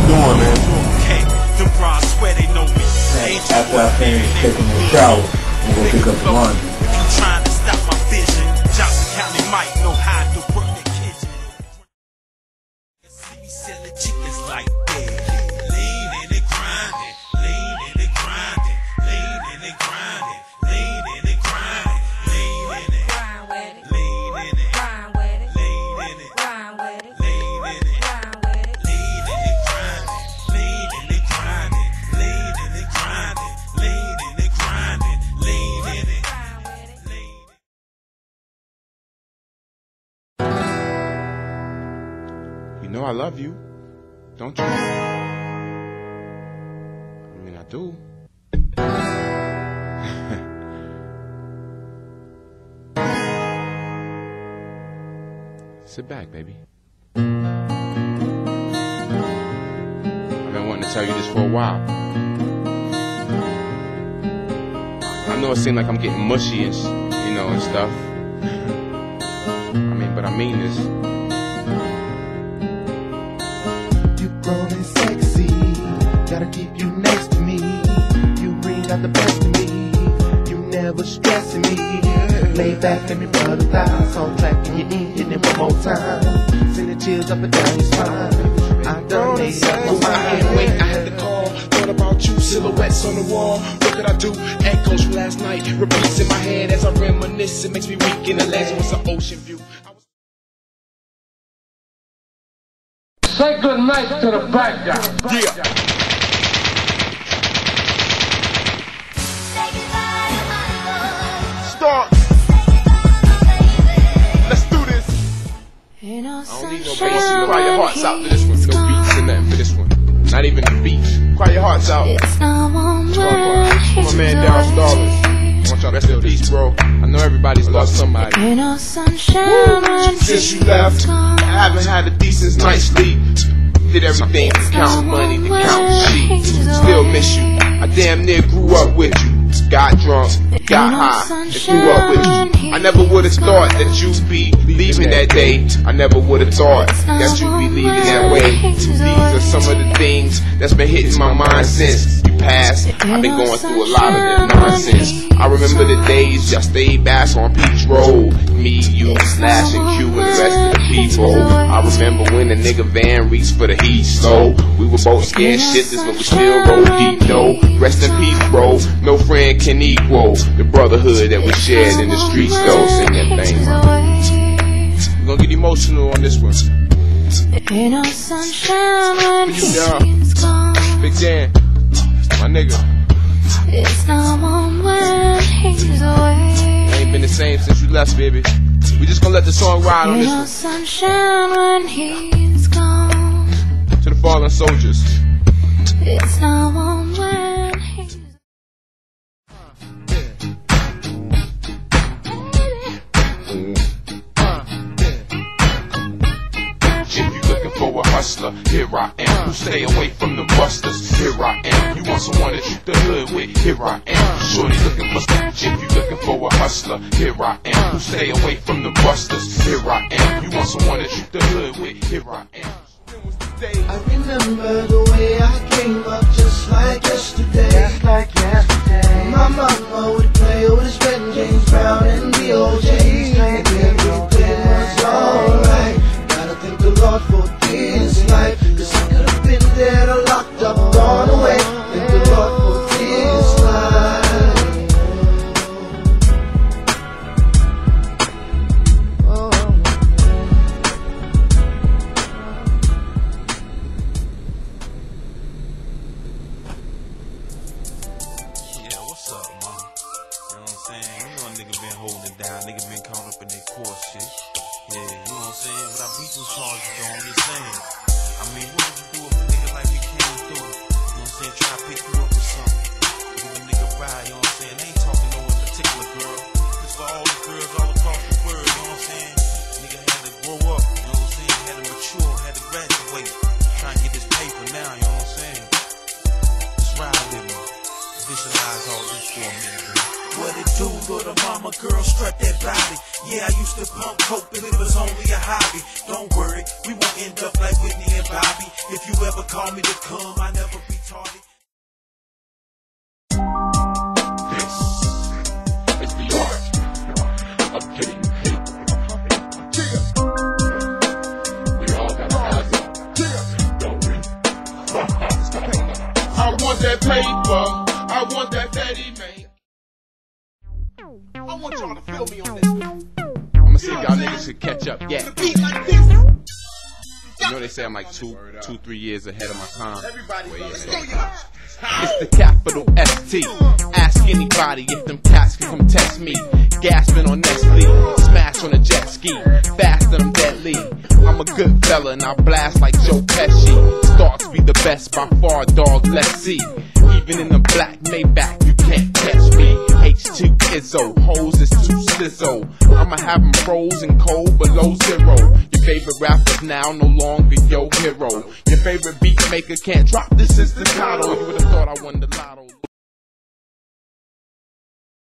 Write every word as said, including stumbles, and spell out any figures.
doing, man? Okay, the bras swear they know me. After I finish taking a shower, I'm gonna pick up the laundry. If you trying to stop my vision, Johnson County might know how to work the kitchen. See me selling chickens like that. Lean in and grinding, lean in and grinding, lean in and grinding, lean in and grinding, lean in it, grind with it, lean in it, grind with it, lean in it, grind with it, lean in it, grind with it, lean in it, grinding, lean in it, grinding, lean in it, grinding, lean in it, grinding, lean in it, lean. You know I love you, don't you? I mean, I do. Sit back, baby. I've been wanting to tell you this for a while. I know it seems like I'm getting mushy and, you know, and stuff. I mean, but I mean this. Growing sexy, gotta keep you next to me. You bring out the best in me. You never stressing me. Lay back, let me rub the thighs. On track in your ear, hit it one more time. Send the chills up and down your spine. I done made up my mind. Wait, I had to call. Thought about you, silhouettes on the wall. What could I do? Echoes from last night repeats in my head as I reminisce. It makes me weak in the legs. What's the ocean view? Say good night to the bad guy. Yeah. Start. Let's do this. I don't need no bass. You cry your hearts out to this one. No beats and nothing for this one. Not even the beats. Cry your hearts out. Come on, my man Darryl Starlin. I want y'all to rest in peace, bro. I know everybody's lost somebody. Since you left, I haven't had a decent night's sleep. Did everything to count money, to count sheep. Still miss you. I damn near grew up with you. Got drunk, got high, and grew up with you. I never would have thought that you'd be leaving that day. I never would have thought that you'd be leaving that way. These are some of the things that's been hitting my mind since you passed. I've been going through a lot of that nonsense. I remember the days y'all stayed back on Peach Road. Me, you, Slash, and Q, and the rest of the people. I remember when the nigga van reached for the heat slow. We were both scared shitters, but we still roll deep, no. Rest in peace, bro. No friend can equal the brotherhood that we shared in the streets, though. Sing that thing, man. We're gonna get emotional on this one. Ain't no sunshine when he's gone. Big Dan, my nigga. It's no one when he's away. Ain't been the same since you left, baby. We just gonna let the song ride on Ain't this no one. sunshine when he's gone. To the fallen soldiers. It's no one when he's If you looking for a hustler, here I am. Who stay away from the busters, here I am. You want someone to shoot the hood with, here I am. Shorty looking for if you looking for a hustler, here I am. Who stay away from the busters, here I am. You want someone to shoot the hood with, here I am. I remember the way I came up just like yesterday. Just like yesterday. My mama would play with his friend James Brown and the O Js. And everything was alright. Gotta thank the Lord for this life. Cause I could have been dead or locked up, gone away. Thank the Lord for this life. Nigga been caught up in their court shit. Yeah, you know what I'm saying? But I beat those charges, though, I'm just saying. I mean, what would you do if a nigga like me came through? You know what I'm saying? Try to pick you up or something. Give a nigga ride, you know what I'm saying? They ain't talking no one particular girl. It's for all the girls all across the world, you know what I'm saying? Nigga had to grow up, you know what I'm saying? Had to mature, had to graduate. Trying to get this paper now, you know what I'm saying? Just ride with me. Visualize all this for a minute, girl. What it do, little mama girl, strut that body. Yeah, I used to pump coke, but it was only a hobby. Don't worry, we won't end up like Whitney and Bobby. If you ever call me to come, I never retarded. This is the art of getting paid. We all gotta have it, don't we? I want that paper, I want that fatty man. I want y'all to feel me on this. I'ma see if y'all niggas could catch up. Yeah. Beat like this. You know they say I'm like two, two, three years ahead of my time. Everybody, well, yeah, it's the capital S T. Ask anybody if them cats can come test me. Gasping on Nestle, smash on a jet ski. Fast and I'm deadly. I'm a good fella and I blast like Joe Pesci. Start to be the best by far, dog. Let's see. Even in the black Maybach, you can't catch me. H two Izzo, hoes is too slizzo. I'ma have them frozen cold below zero. Your favorite rapper's now no longer your hero. Your favorite beat maker can't drop this staccato. You would've thought I won the lotto.